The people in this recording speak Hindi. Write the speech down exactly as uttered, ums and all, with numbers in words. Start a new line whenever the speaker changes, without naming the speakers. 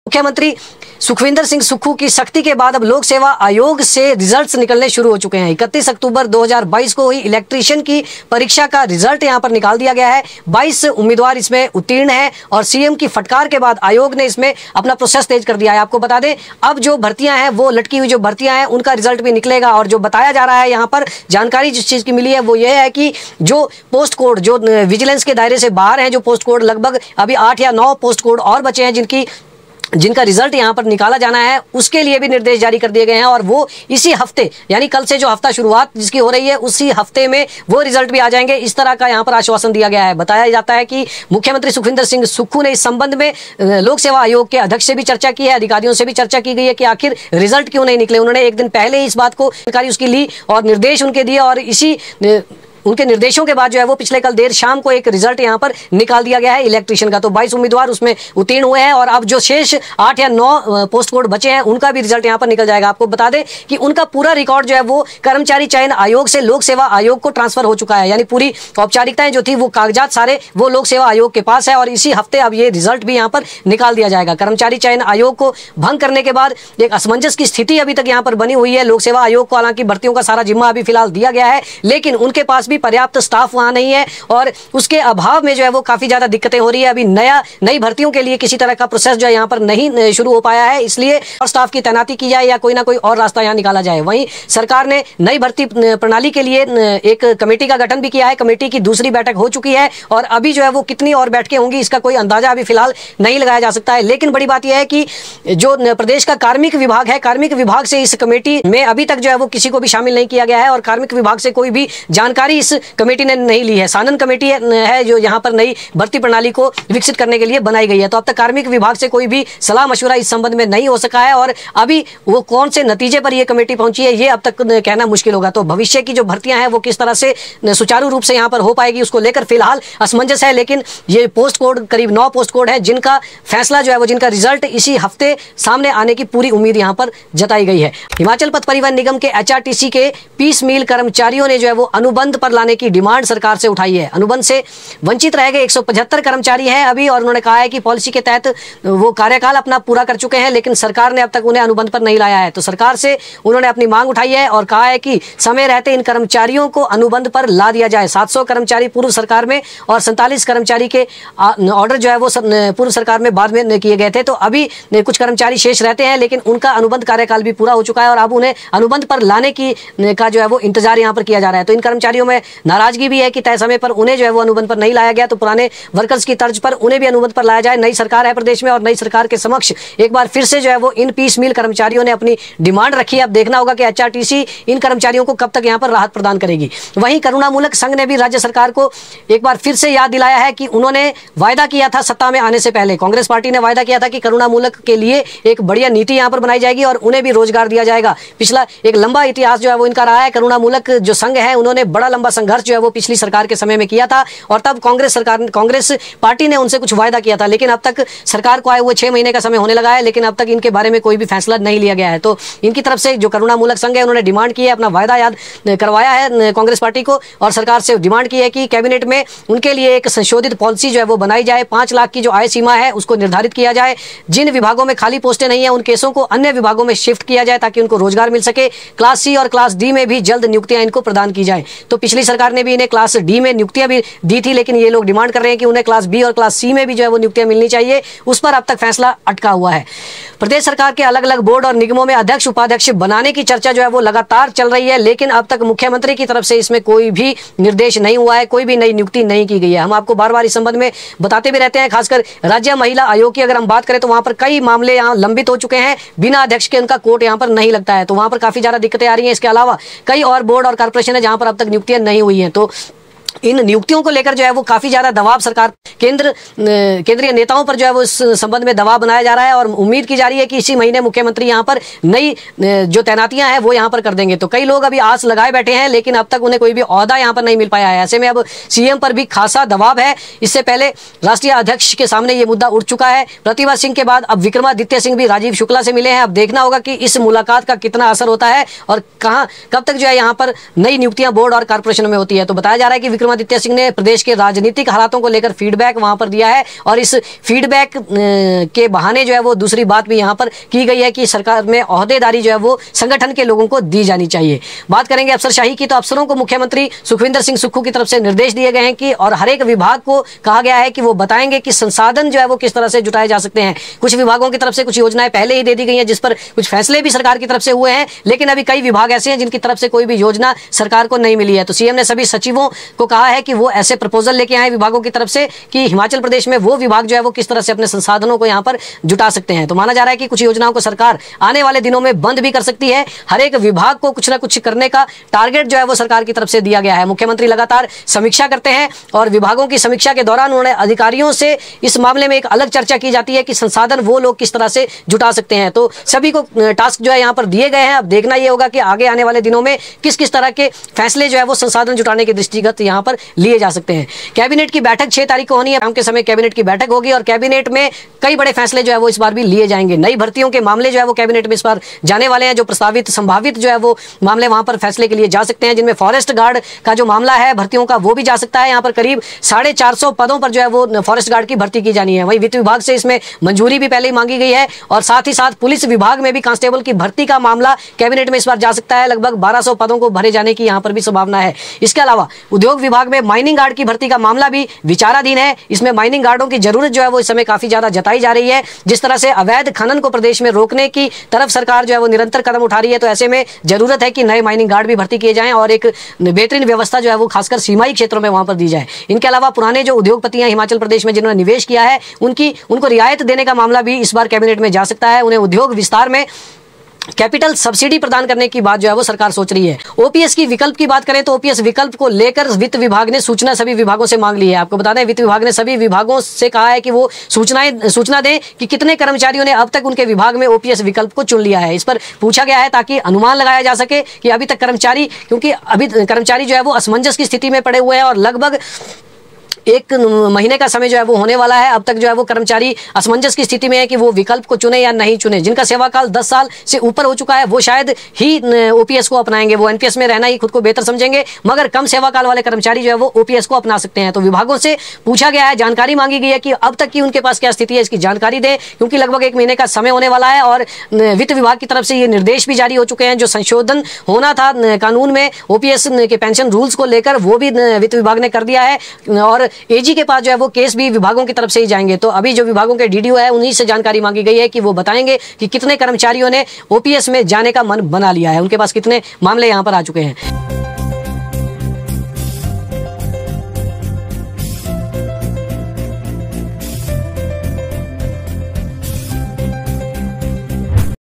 मुख्यमंत्री सुखविंदर सिंह सुक्खू की सख्ती के बाद अब लोक सेवा आयोग से रिजल्ट्स निकलने शुरू हो चुके हैं। इकतीस अक्टूबर दो हज़ार बाईस को हुई इलेक्ट्रीशियन की परीक्षा का रिजल्ट यहां पर निकाल दिया गया है। बाईस उम्मीदवार इसमें उत्तीर्ण हैं और सीएम की फटकार के बाद आयोग ने इसमें अपना प्रोसेस तेज कर दिया है। आपको बता दें, अब जो भर्तियां हैं वो लटकी हुई जो भर्तियां हैं उनका रिजल्ट भी निकलेगा। और जो बताया जा रहा है यहाँ पर जानकारी जिस चीज़ की मिली है वो ये है कि जो पोस्ट कोड जो विजिलेंस के दायरे से बाहर हैं, जो पोस्ट कोड लगभग अभी आठ या नौ पोस्ट कोड और बचे हैं जिनकी जिनका रिजल्ट यहां पर निकाला जाना है, उसके लिए भी निर्देश जारी कर दिए गए हैं। और वो इसी हफ्ते यानी कल से जो हफ्ता शुरुआत जिसकी हो रही है उसी हफ्ते में वो रिजल्ट भी आ जाएंगे, इस तरह का यहां पर आश्वासन दिया गया है। बताया जाता है कि मुख्यमंत्री सुखविंदर सिंह सुक्खू ने इस संबंध में लोक सेवा आयोग के अध्यक्ष से भी चर्चा की है, अधिकारियों से भी चर्चा की गई है कि आखिर रिजल्ट क्यों नहीं निकले। उन्होंने एक दिन पहले ही इस बात को जानकारी उसकी ली और निर्देश उनके दिए और इसी उनके निर्देशों के बाद जो है वो पिछले कल देर शाम को एक रिजल्ट यहां पर निकाल दिया गया है इलेक्ट्रीशियन का। तो बाईस उम्मीदवार उसमें उत्तीर्ण हुए हैं और अब जो शेष आठ या नौ पोस्ट कोड बचे हैं उनका भी रिजल्ट यहां पर निकल जाएगा। आपको बता दें कि उनका पूरा रिकॉर्ड जो है वो कर्मचारी चयन आयोग से लोक सेवा आयोग को ट्रांसफर हो चुका है, यानी पूरी औपचारिकताएं जो थी वो कागजात सारे वो लोक सेवा आयोग के पास है और इसी हफ्ते अब ये रिजल्ट भी यहां पर निकाल दिया जाएगा। कर्मचारी चयन आयोग को भंग करने के बाद एक असमंजस की स्थिति अभी तक यहां पर बनी हुई है। लोक सेवा आयोग को हालांकि भर्तियों का सारा जिम्मा अभी फिलहाल दिया गया है, लेकिन उनके पास भी पर्याप्त स्टाफ वहां नहीं है और उसके अभाव में जो है वो काफी ज्यादा दिक्कतें हो रही है। अभी नया नई भर्तियों के लिए किसी तरह का प्रोसेस जो है यहाँ पर नहीं शुरू हो पाया है, इसलिए और स्टाफ की तैनाती की जाए या कोई ना कोई और रास्ता यहाँ निकाला जाए। वहीं सरकार ने नई भर्ती प्रणाली के लिए एक कमेटी का गठन भी किया है। कमेटी की दूसरी बैठक हो चुकी है और अभी जो है वो कितनी और बैठकें होंगी इसका कोई अंदाजा अभी फिलहाल नहीं लगाया जा सकता है। लेकिन बड़ी बात यह है कि जो प्रदेश का कार्मिक विभाग है, कार्मिक विभाग से इस कमेटी में अभी तक जो है वो किसी को भी शामिल नहीं किया गया है और कार्मिक विभाग से कोई भी जानकारी इस कमेटी ने नहीं ली है। सानन कमेटी है जो यहाँ पर नई भर्ती प्रणाली को विकसित करने के लिए बनाई गई है। तो अब तक कार्मिक विभाग से कोई भी सलाह मशवरा इस संबंध में नहीं हो सका है और अभी वो कौन से नतीजे पर यह कमेटी पहुंची है ये अब तक कहना मुश्किल होगा। तो भविष्य की जो भर्तियां हैं वो किस तरह से सुचारू रूप से यहाँ पर हो पाएगी उसको लेकर फिलहाल असमंजस है। लेकिन ये पोस्ट कोड करीब नौ पोस्ट कोड है जिनका फैसला जो है वो जिनका रिजल्ट इसी हफ्ते सामने आने की पूरी उम्मीद यहाँ पर जताई गई है। हिमाचल पथ परिवहन निगम के एचआरटीसी के पीस मील कर्मचारियों ने जो है वो अनुबंध पर लाने की डिमांड सरकार से उठाई है। अनुबंध से वंचित रह गए एक सौ पचहत्तर कर्मचारी हैं अभी और उन्होंने कहा है कि पॉलिसी के तहत वो कार्यकाल अपना पूरा कर चुके हैं, लेकिन सरकार ने अब तक उन्हें अनुबंध पर नहीं लाया है। तो सरकार से उन्होंने अपनी मांग उठाई है और कहा है कि समय रहते इन कर्मचारियों को अनुबंध पर ला दिया जाए। सात सौ कर्मचारी पूर्व सरकार में और सैंतालीस कर्मचारी के ऑर्डर जो है वो पूर्व सरकार में बाद में किए गए थे। तो अभी कुछ कर्मचारी शेष रहते हैं लेकिन उनका अनुबंध कार्यकाल भी पूरा हो चुका है और अब उन्हें अनुबंध पर लाने की का जो है वो इंतजार यहाँ पर किया जा रहा है। तो इन कर्मचारियों में नाराजगी भी है कि तय समय पर उन्हें जो है वो अनुबंध पर नहीं लाया गया, तो पुराने वर्कर्स की तर्ज पर उन्हें भी अनुबंध पर लाया जाए। नई सरकार है प्रदेश में और नई सरकार के समक्ष एक बार फिर से जो है वो इन पीस मील कर्मचारियों ने अपनी डिमांड रखी है। अब देखना होगा कि एचआरटीसी इन कर्मचारियों को कब तक यहाँ पर राहत प्रदान करेगी। वहीं करुणामूलक संघ ने भी राज्य सरकार को एक बार फिर से याद दिलाया है कि उन्होंने वायदा किया था सत्ता में आने से पहले, कांग्रेस पार्टी ने वायदा किया था कि करुणामूलक के लिए एक बढ़िया नीति यहाँ पर बनाई जाएगी और उन्हें भी रोजगार दिया जाएगा। पिछला एक लंबा इतिहास जो है वो इनका रहा है। करुणामूलक जो संघ है उन्होंने बड़ा लंबा संघर्ष जो है वो पिछली सरकार के समय में किया था और तब कांग्रेस सरकार कांग्रेस पार्टी ने उनसे कुछ वायदा किया था, लेकिन अब तक सरकार को आए हुए छह महीने का समय होने लगा है, लेकिन अब तक इनके बारे में कोई भी फैसला नहीं लिया गया है। तो इनकी तरफ से जो करुणामूलक संघ है उन्होंने डिमांड की है, अपना वायदा याद करवाया है कांग्रेस पार्टी को और सरकार से डिमांड की है कि कैबिनेट में उनके लिए एक संशोधित पॉलिसी जो है वो बनाई जाए। पांच लाख की जो आय सीमा है उसको निर्धारित किया जाए। जिन विभागों में खाली पोस्टें नहीं है उन केसों को अन्य विभागों में शिफ्ट किया जाए ताकि उनको रोजगार मिल सके। क्लास सी और क्लास डी में भी जल्द नियुक्तियां इनको प्रदान की जाए। तो पिछली सरकार ने भी इन्हें क्लास डी में नियुक्तियां भी दी थी, लेकिन ये लोग डिमांड कर रहे हैं कि उन्हें क्लास बी और क्लास सी में भी जो है वो नियुक्तियां मिलनी चाहिए। उस पर अब तक फैसला अटका हुआ है। प्रदेश सरकार के अलग अलग बोर्ड और निगमों में अध्यक्ष उपाध्यक्ष बनाने की चर्चा जो है वो लगातार चल रही है, लेकिन अब तक मुख्यमंत्री की तरफ से इसमें कोई भी निर्देश नहीं हुआ है, कोई भी नई नियुक्ति नहीं की गई है। हम आपको बार बार इस संबंध में बताते भी रहते हैं। खासकर राज्य महिला आयोग की अगर हम बात करें तो वहां पर कई मामले यहाँ लंबित हो चुके हैं, बिना अध्यक्ष के उनका कोर्ट यहाँ पर नहीं लगता है, तो वहां पर काफी ज्यादा दिक्कतें आ रही हैं। इसके अलावा कई और बोर्ड और कॉर्पोरेशन है जहां पर अब तक नियुक्तियां नहीं हुई हैं। तो इन नियुक्तियों को लेकर जो है वो काफी ज्यादा दबाव सरकार केंद्र केंद्रीय नेताओं पर जो है वो इस संबंध में दबाव बनाया जा रहा है और उम्मीद की जा रही है कि इसी महीने मुख्यमंत्री यहाँ पर नई जो तैनातियां हैं वो यहाँ पर कर देंगे। तो कई लोग अभी आस लगाए बैठे हैं, लेकिन अब तक उन्हें कोई भी ओहदा यहाँ पर नहीं मिल पाया है। ऐसे में अब सीएम पर भी खासा दबाव है। इससे पहले राष्ट्रीय अध्यक्ष के सामने ये मुद्दा उठ चुका है। प्रतिभा सिंह के बाद अब विक्रमादित्य सिंह भी राजीव शुक्ला से मिले हैं। अब देखना होगा कि इस मुलाकात का कितना असर होता है और कहाँ कब तक जो है यहाँ पर नई नियुक्तियां बोर्ड और कॉर्पोरेशन में होती है। तो बताया जा रहा है कि विक्रमादित्य सिंह ने प्रदेश के राजनीतिक हालातों को लेकर फीडबैक वहां पर दिया है और इस फीडबैक के बहाने जो है वो दूसरी बात भी यहां पर की गई है कि सरकार में ओहदेदारी जो है वो संगठन के लोगों को दी जानी चाहिए। बात करेंगे अफसरशाही की, तो अफसरों को मुख्यमंत्री सुखविंदर सिंह सुक्खू की तरफ से निर्देश दिए गए हैं कि और हर एक विभाग को कहा गया है कि वो बताएंगे कि संसाधन जो है वो किस तरह से जुटाए जा सकते हैं। कुछ विभागों की तरफ से कुछ योजनाएं पहले ही दे दी गई हैं जिस पर कुछ फैसले भी सरकार की तरफ से हुए हैं, लेकिन अभी कई विभाग ऐसे हैं जिनकी तरफ से कोई भी योजना सरकार को नहीं मिली है। तो सीएम ने सभी सचिवों को कहा है कि वो ऐसे प्रपोजल लेके आए विभागों की तरफ से कि हिमाचल प्रदेश में वो विभाग जो है वो किस तरह से अपने संसाधनों को यहां पर जुटा सकते हैं। तो माना जा रहा है कि कुछ योजनाओं को सरकार आने वाले दिनों में बंद भी कर सकती है। हर एक विभाग को कुछ ना कुछ करने का टारगेट जो है वो सरकार की तरफ से दिया गया है। मुख्यमंत्री लगातार समीक्षा करते हैं और विभागों की समीक्षा के दौरान उन्होंने अधिकारियों से इस मामले में एक अलग चर्चा की जाती है कि संसाधन वो लोग किस तरह से जुटा सकते हैं। तो सभी को टास्क जो है यहां पर दिए गए हैं। अब देखना यह होगा कि आगे आने वाले दिनों में किस किस तरह के फैसले जो है वो संसाधन जुटाने के दृष्टिगत यहां पर लिए जा सकते हैं। कैबिनेट की बैठक छह तारीख को होनी है। शाम के समय कैबिनेट की बैठक होगी और कैबिनेट में कई बड़े फैसले जो है वो इस बार भी लिए जाएंगे। नई भर्तियों के मामले जो है वो कैबिनेट में इस बार जाने वाले हैं। जो प्रस्तावित संभावित जो है वो मामले वहां पर फैसले के लिए जा सकते हैं, जिनमें फॉरेस्ट गार्ड का जो मामला है भर्तियों का वो भी जा सकता है। यहाँ पर करीब साढ़े चार सौ पदों पर जो है वो फॉरेस्ट गार्ड की भर्ती की जानी है। वहीं वित्त विभाग से इसमें मंजूरी भी पहले ही मांगी गई है और साथ ही साथ पुलिस विभाग में भी कांस्टेबल की भर्ती का मामला कैबिनेट में इस बार जा सकता है। लगभग बारह सौ पदों को भरे जाने की यहाँ पर भी संभावना है। इसके अलावा उद्योग विभाग में माइनिंग गार्ड की भर्ती का मामला भी विचाराधीन है। इसमें माइनिंग गार्डों की जरूरत जो है वो इस समय काफी ज्यादा जताई जा रही है। जिस तरह से अवैध खनन को प्रदेश में रोकने की तरफ सरकार जो है वो निरंतर कदम उठा रही है, तो ऐसे में जरूरत है कि नए माइनिंग गार्ड भी भर्ती किए जाएं और एक बेहतरीन व्यवस्था जो है वो खासकर सीमाई क्षेत्रों में वहां पर दी जाए। इनके अलावा पुराने जो उद्योगपति हैं हिमाचल प्रदेश में जिन्होंने निवेश किया है उनकी उनको रियायत देने का मामला भी इस बार कैबिनेट में जा सकता है। उन्हें उद्योग विस्तार में कैपिटल सब्सिडी प्रदान करने की बात जो है वो सरकार सोच रही है। ओपीएस की विकल्प की बात करें तो ओपीएस विकल्प को लेकर वित्त विभाग ने सूचना सभी विभागों से मांग ली है। आपको बता दें वित्त विभाग ने सभी विभागों से कहा है कि वो सूचनाएं सूचना दें कि कितने कर्मचारियों ने अब तक उनके विभाग में ओपीएस विकल्प को चुन लिया है। इस पर पूछा गया है ताकि अनुमान लगाया जा सके कि अभी तक कर्मचारी क्योंकि अभी कर्मचारी जो है वो असमंजस की स्थिति में पड़े हुए हैं और लगभग एक महीने का समय जो है वो होने वाला है। अब तक जो है वो कर्मचारी असमंजस की स्थिति में है कि वो विकल्प को चुने या नहीं चुने। जिनका सेवा काल दस साल से ऊपर हो चुका है वो शायद ही ओपीएस को अपनाएंगे, वो एनपीएस में रहना ही खुद को बेहतर समझेंगे, मगर कम सेवा काल वाले कर्मचारी जो है वो ओपीएस को अपना सकते हैं। तो विभागों से पूछा गया है, जानकारी मांगी गई है कि अब तक की उनके पास क्या स्थिति है, इसकी जानकारी दें क्योंकि लगभग एक महीने का समय होने वाला है और वित्त विभाग की तरफ से ये निर्देश भी जारी हो चुके हैं। जो संशोधन होना था कानून में ओपीएस के पेंशन रूल्स को लेकर वो भी वित्त विभाग ने कर दिया है और एजी के पास जो है वो केस भी विभागों की तरफ से ही जाएंगे। तो अभी जो विभागों के डीडीओ है उन्हीं से जानकारी मांगी गई है कि वो बताएंगे कि कितने कर्मचारियों ने ओपीएस में जाने का मन बना लिया है, उनके पास कितने मामले यहां पर आ चुके हैं।